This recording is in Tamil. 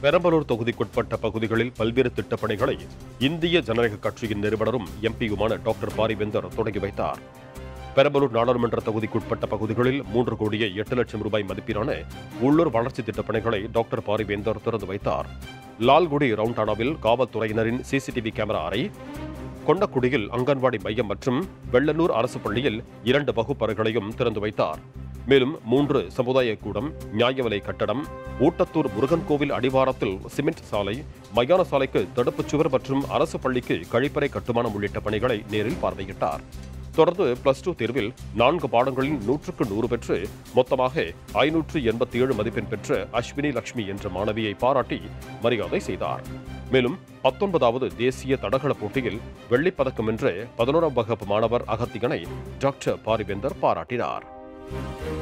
பெரம்பலூர் தொகுதிக்குட்பட்ட பகுதிகளில் பல்வேறு திட்டப்பணிகளை இந்திய ஜனநாயக கட்சியின் நிறுவனரும் எம்பியுமான டாக்டர் பாரிவேந்தர் தொடங்கி வைத்தார். பெரம்பலூர் நாடாளுமன்ற தொகுதிக்குட்பட்ட பகுதிகளில் 3 கோடியே 8 லட்சம் ரூபாய் மதிப்பிலான உள்ளூர் வளர்ச்சி திட்டப்பணிகளை டாக்டர் பாரிவேந்தர் திறந்து வைத்தார். லால்குடி ரவுண்டானாவில் காவல்துறையினரின் சிசிடிவி கேமரா அறை, கொண்டக்குடியில் அங்கன்வாடி மையம் மற்றும் வெள்ளலூர் அரசு பள்ளியில் 2 வகுப்பறைகளையும் திறந்து வைத்தார். மேலும் 3 சமுதாய கூடம், நியாய விலை கட்டடம், ஊட்டத்தூர் முருகன் கோவில் அடிவாரத்தில் சிமெண்ட் சாலை, மயான சாலைக்கு தடுப்புச் சுவர் மற்றும் அரசு பள்ளிக்கு கழிப்பறை கட்டுமானம் உள்ளிட்ட பணிகளை நேரில் பார்வையிட்டார். தொடர்ந்து +2 தேர்வில் 4 பாடங்களில் 100க்கு 100 பெற்று மொத்தமாக 587 மதிப்பெண் பெற்ற அஸ்வினி லட்சுமி என்ற மாணவியை பாராட்டி மரியாதை செய்தார். மேலும் 19வது தேசிய தடகள போட்டியில் வெள்ளிப்பதக்கம் வென்ற 11ஆம் வகுப்பு மாணவர் அகத்தியனை டாக்டர் பாரிவேந்தர் பாராட்டினார்.